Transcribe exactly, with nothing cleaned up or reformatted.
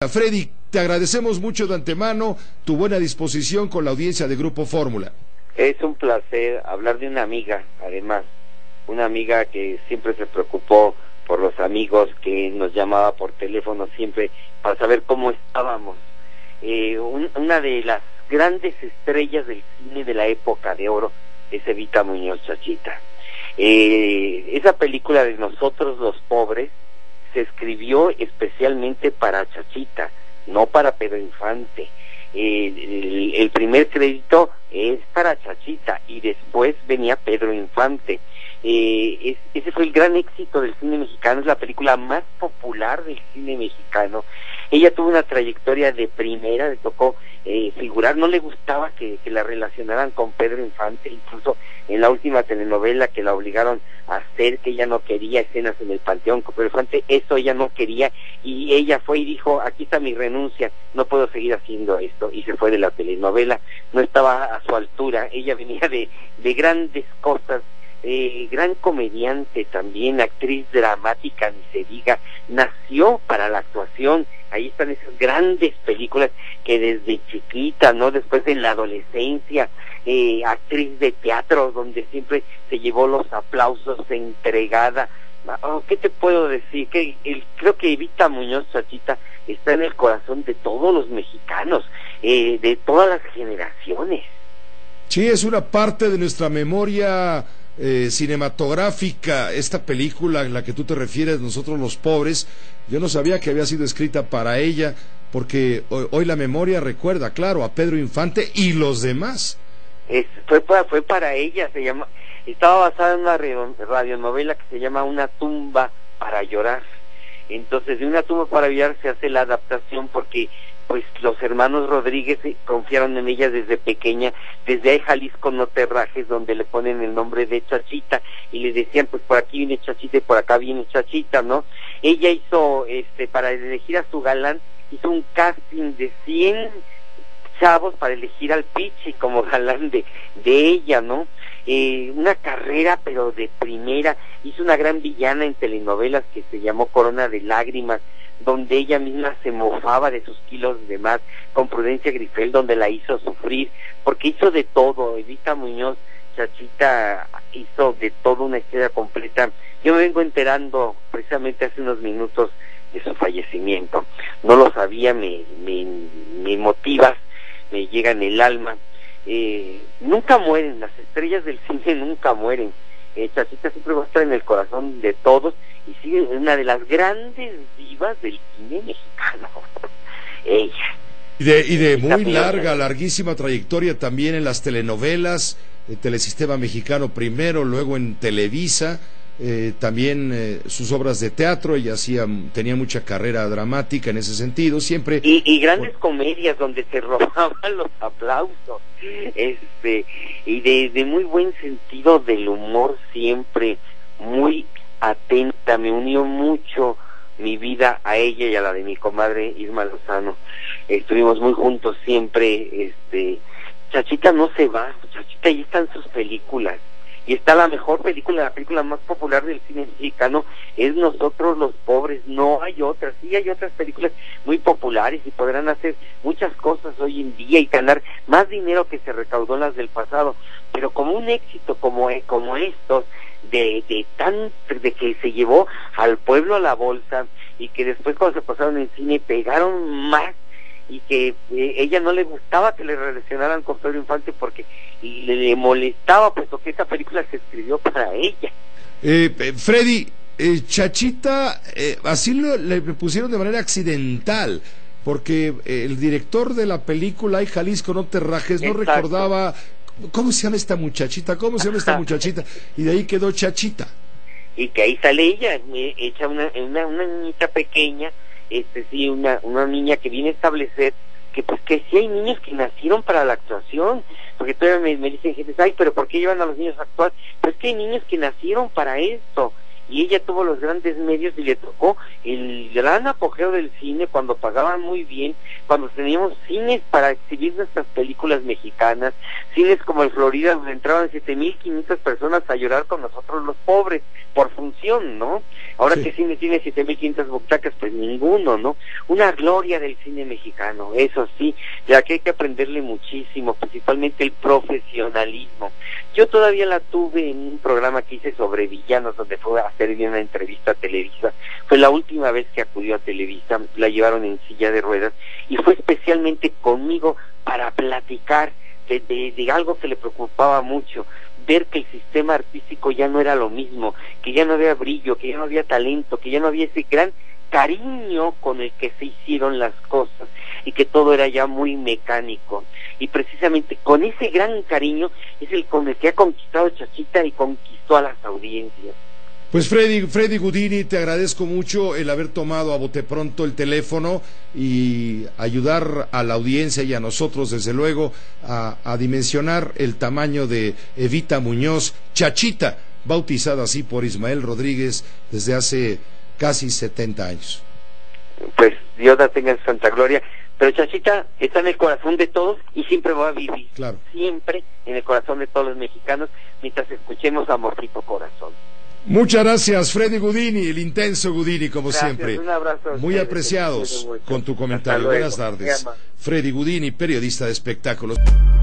Freddy, te agradecemos mucho de antemano tu buena disposición con la audiencia de Grupo Fórmula. Es un placer hablar de una amiga, además, una amiga que siempre se preocupó por los amigos, que nos llamaba por teléfono siempre para saber cómo estábamos. Eh, un, una de las grandes estrellas del cine de la época de oro es Evita Muñoz, Chachita. Eh, esa película de Nosotros los Pobres se escribió especialmente para Chachita, no para Pedro Infante. Eh, el, el primer crédito es para Chachita y después venía Pedro Infante. Eh, es, ese fue el gran éxito del cine mexicano, es la película más popular del cine mexicano. Ella tuvo una trayectoria de primera, le tocó eh, figurar, no le gustaba que, que la relacionaran con Pedro Infante, incluso en la última telenovela que la obligaron a hacer, que ella no quería escenas en el panteón con Pedro Infante, eso ella no quería, y ella fue y dijo, aquí está mi renuncia, no puedo seguir haciendo esto, y se fue de la telenovela, no estaba a su altura, ella venía de, de grandes cosas. Eh, gran comediante también, actriz dramática, ni se diga, nació para la actuación. Ahí están esas grandes películas que desde chiquita, ¿no? Después de la adolescencia, eh, actriz de teatro, donde siempre se llevó los aplausos, entregada. Oh, ¿qué te puedo decir? Que el, creo que Evita Muñoz, Chachita, está en el corazón de todos los mexicanos, eh, de todas las generaciones. Sí, es una parte de nuestra memoria Eh, cinematográfica, esta película en la que tú te refieres, Nosotros los Pobres. Yo no sabía que había sido escrita para ella, porque hoy, hoy la memoria recuerda, claro, a Pedro Infante y los demás. Es, fue, para, fue para ella, se llama, estaba basada en una radionovela que se llama Una tumba para llorar. Entonces, de Una tumba para llorar se hace la adaptación porque pues los hermanos Rodríguez confiaron en ella desde pequeña, desde ahí Jalisco no te rajes, donde le ponen el nombre de Chachita, y le decían, pues por aquí viene Chachita y por acá viene Chachita, ¿no? Ella hizo, este, para elegir a su galán, hizo un casting de cien chavos para elegir al Pichi como galán de, de ella, ¿no? Eh, una carrera pero de primera, hizo una gran villana en telenovelas que se llamó Corona de Lágrimas, donde ella misma se mofaba de sus kilos de más, con Prudencia Grifel, donde la hizo sufrir, porque hizo de todo. Evita Muñoz, Chachita, hizo de todo, una historia completa. Yo me vengo enterando precisamente hace unos minutos de su fallecimiento, no lo sabía, me, me, me motivas, me llega en el alma. Eh, nunca mueren, las estrellas del cine nunca mueren. eh, Chachita siempre va a estar en el corazón de todos y sigue una de las grandes divas del cine mexicano. Ella. Y de, y de muy larga, larguísima trayectoria también en las telenovelas, eh, Telesistema Mexicano primero, luego en Televisa, eh, también eh, sus obras de teatro. Ella hacía, tenía mucha carrera dramática en ese sentido, siempre. Y, y grandes por... comedias donde se robaban los aplausos, este, y de, de muy buen sentido del humor siempre, muy atenta, me unió mucho mi vida a ella y a la de mi comadre Irma Lozano. Estuvimos muy juntos siempre. Este, Chachita no se va, Chachita ahí están sus películas, y está la mejor película, la película más popular del cine mexicano, es Nosotros los Pobres. No hay otras, sí hay otras películas muy populares y podrán hacer muchas cosas hoy en día y ganar más dinero que se recaudó en las del pasado, pero como un éxito como, como estos, de, de tan, de que se llevó al pueblo a la bolsa, y que después cuando se pasaron en cine pegaron más, y que eh, ella no le gustaba que le relacionaran con Pedro Infante porque y le, le molestaba, puesto que esta película se escribió para ella. eh, eh, Freddy, eh, Chachita, eh, así lo, le pusieron de manera accidental, porque eh, el director de la película Ay Jalisco no te rajes no Exacto. recordaba ¿cómo se llama esta muchachita? ¿Cómo se llama esta muchachita? Y de ahí quedó Chachita. Y que ahí sale ella, hecha una, una, una niñita pequeña, este sí, una, una niña que viene a establecer que pues que sí hay niños que nacieron para la actuación, porque todavía me, me dicen gente, ay, pero ¿por qué llevan a los niños a actuar? Pues que hay niños que nacieron para esto, y ella tuvo los grandes medios y le tocó el gran apogeo del cine cuando pagaban muy bien, cuando teníamos cines para exhibir nuestras películas mexicanas, cines como el Florida donde entraban siete mil quinientas personas a llorar con nosotros los pobres por función, ¿no? Ahora sí. ¿Qué cine tiene siete mil quinientas butacas? Pues ninguno, ¿no? Una gloria del cine mexicano, eso sí, ya que hay que aprenderle muchísimo, principalmente el profesionalismo. Yo todavía la tuve en un programa que hice sobre villanos, donde fue a hacer una entrevista a Televisa. Fue la última vez que acudió a Televisa, la llevaron en silla de ruedas, y fue especialmente conmigo para platicar de, de, de algo que le preocupaba mucho, ver que el sistema artístico ya no era lo mismo, que ya no había brillo, que ya no había talento, que ya no había ese gran cariño con el que se hicieron las cosas y que todo era ya muy mecánico. Y precisamente con ese gran cariño es el con el que ha conquistado Chachita y conquistó a las audiencias. Pues Freddy, Freddy Gudini, te agradezco mucho el haber tomado a bote pronto el teléfono y ayudar a la audiencia y a nosotros, desde luego, a, a dimensionar el tamaño de Evita Muñoz, Chachita, bautizada así por Ismael Rodríguez desde hace casi setenta años. Pues Dios la tenga en santa gloria, pero Chachita está en el corazón de todos y siempre va a vivir, claro, siempre en el corazón de todos los mexicanos, mientras escuchemos Amorcito Corazón. Muchas gracias, Freddy Gudini, el intenso Gudini, como gracias, siempre. Un abrazo. Muy apreciados con tu comentario. Buenas tardes. Freddy Gudini, periodista de espectáculos.